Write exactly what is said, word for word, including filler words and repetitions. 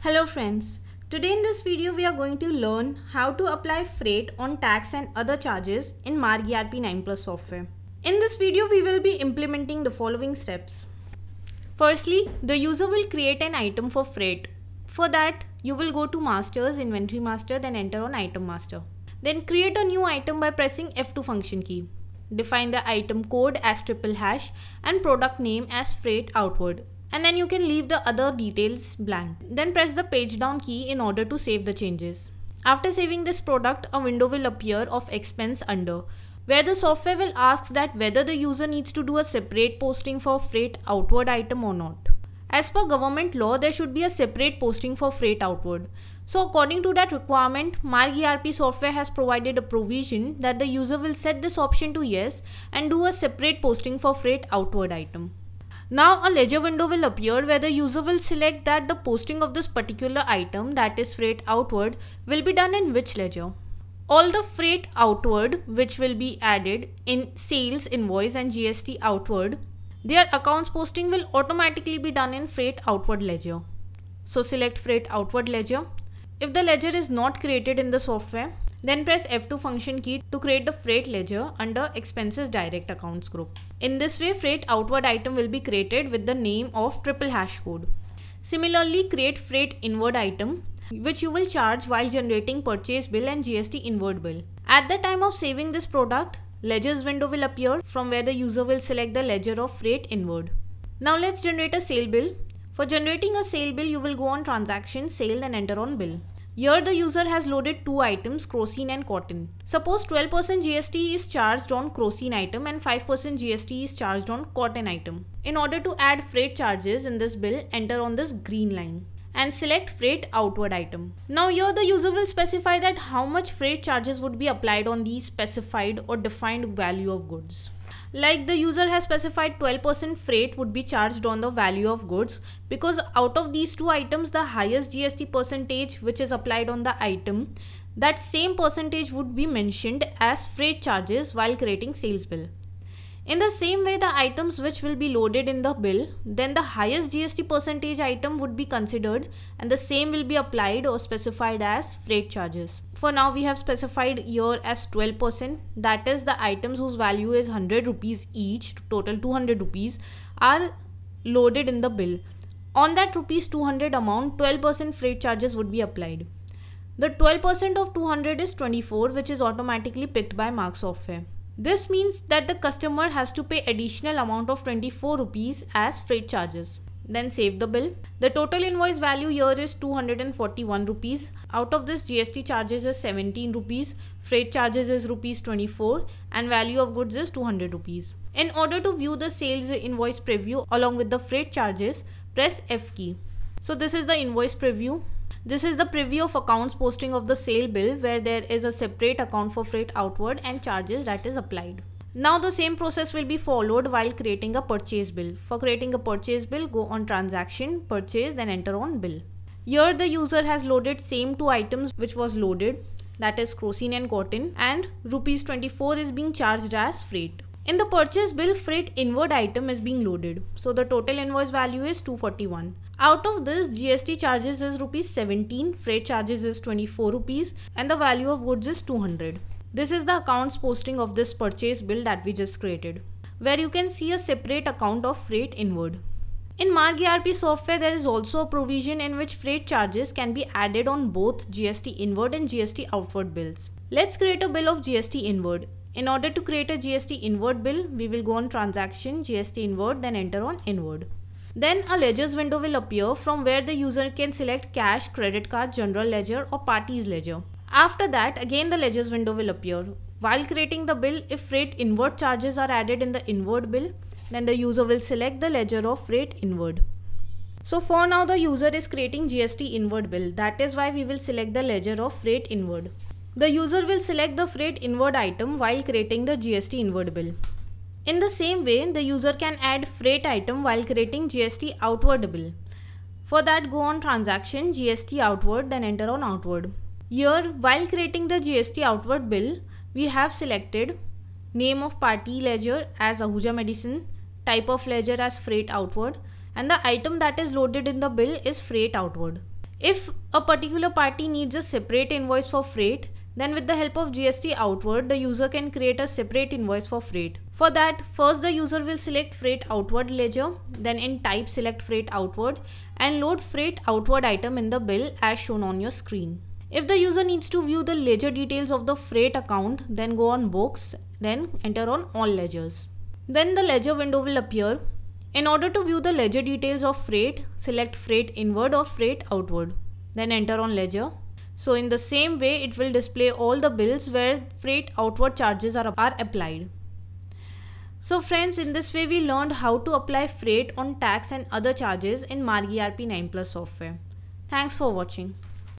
Hello friends, today in this video we are going to learn how to apply freight on tax and other charges in Marg E R P nine plus software. In this video we will be implementing the following steps. Firstly, the user will create an item for freight. For that, you will go to Masters, Inventory Master, then enter on Item Master. Then create a new item by pressing F two function key. Define the item code as triple hash and product name as freight outward. And then you can leave the other details blank. Then press the page down key in order to save the changes. After saving this product, a window will appear of expense under, where the software will ask that whether the user needs to do a separate posting for freight outward item or not. As per government law, there should be a separate posting for freight outward. So according to that requirement, Marg E R P software has provided a provision that the user will set this option to yes and do a separate posting for freight outward item. Now a ledger window will appear where the user will select that the posting of this particular item, that is freight outward, will be done in which ledger. All the freight outward which will be added in Sales Invoice and G S T outward, their accounts posting will automatically be done in freight outward ledger. So select freight outward ledger. If the ledger is not created in the software, then press F two function key to create the freight ledger under expenses direct accounts group. In this way, freight outward item will be created with the name of triple hash code. Similarly, create freight inward item which you will charge while generating purchase bill and G S T inward bill. At the time of saving this product, ledgers window will appear from where the user will select the ledger of freight inward. Now let's generate a sale bill. For generating a sale bill, you will go on transaction, sale and enter on bill. Here the user has loaded two items, crocine and cotton. Suppose twelve percent G S T is charged on crocine item and five percent G S T is charged on cotton item. In order to add freight charges in this bill, enter on this green line and select freight outward item. Now here the user will specify that how much freight charges would be applied on these specified or defined value of goods. Like the user has specified twelve percent freight would be charged on the value of goods, because out of these two items the highest G S T percentage which is applied on the item, that same percentage would be mentioned as freight charges while creating sales bill. In the same way, the items which will be loaded in the bill, then the highest G S T percentage item would be considered and the same will be applied or specified as freight charges. For now we have specified here as twelve percent, that is the items whose value is one hundred rupees each, total two hundred rupees, are loaded in the bill. On that rupees two hundred amount, twelve percent freight charges would be applied. The twelve percent of two hundred is twenty-four, which is automatically picked by Marg software. This means that the customer has to pay additional amount of twenty-four rupees as freight charges. Then save the bill. The total invoice value here is two hundred forty-one rupees. Out of this, G S T charges is seventeen rupees, freight charges is rupees twenty-four and value of goods is two hundred rupees. In order to view the sales invoice preview along with the freight charges, press F key. So this is the invoice preview. This is the preview of accounts posting of the sale bill where there is a separate account for freight outward and charges that is applied. Now the same process will be followed while creating a purchase bill. For creating a purchase bill, go on transaction, purchase, then enter on bill. Here the user has loaded same two items which was loaded, that is crocine and cotton, and rupees twenty-four is being charged as freight. In the purchase bill, freight inward item is being loaded. So the total invoice value is two hundred forty-one. Out of this, G S T charges is rupees seventeen, freight charges is twenty-four rupees and the value of goods is two hundred. This is the accounts posting of this purchase bill that we just created, where you can see a separate account of freight inward. In Marg E R P software, there is also a provision in which freight charges can be added on both G S T inward and G S T outward bills. Let's create a bill of G S T inward. In order to create a G S T inward bill, we will go on transaction, G S T inward, then enter on inward. Then a ledgers window will appear from where the user can select cash, credit card, general ledger or parties ledger. After that, again the ledgers window will appear. While creating the bill, if freight inward charges are added in the inward bill, then the user will select the ledger of freight inward. So for now the user is creating G S T inward bill. That is why we will select the ledger of freight inward. The user will select the freight inward item while creating the G S T inward bill. In the same way, the user can add freight item while creating G S T outward bill. For that, go on transaction, G S T outward, then enter on outward. Here, while creating the G S T outward bill, we have selected name of party ledger as Ahuja Medicine, type of ledger as freight outward, and the item that is loaded in the bill is freight outward. If a particular party needs a separate invoice for freight, then with the help of G S T outward, the user can create a separate invoice for freight. For that, first the user will select freight outward ledger, then in type select freight outward and load freight outward item in the bill as shown on your screen. If the user needs to view the ledger details of the freight account, then go on books, then enter on all ledgers. Then the ledger window will appear. In order to view the ledger details of freight, select freight inward or freight outward, then enter on ledger. So in the same way, it will display all the bills where freight outward charges are, are applied. So friends, in this way we learned how to apply freight on tax and other charges in Marg E R P nine plus software. Thanks for watching.